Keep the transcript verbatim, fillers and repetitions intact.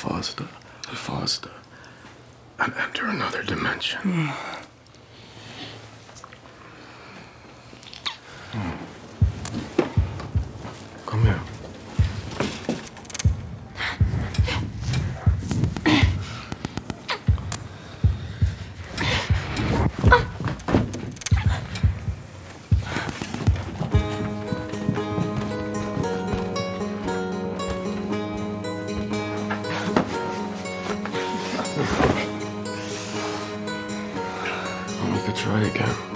faster and faster and enter another dimension. Mm. Mm. Come here. We could try again.